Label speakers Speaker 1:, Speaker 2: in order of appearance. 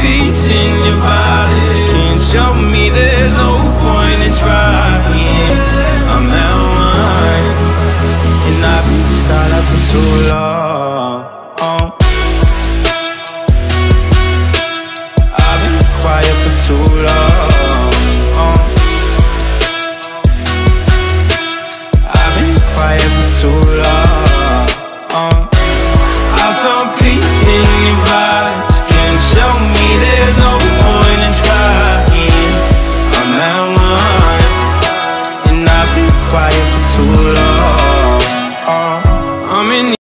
Speaker 1: peace in your violence. Can't show me there's no point in trying. I'm that one, and I've been silent for so long.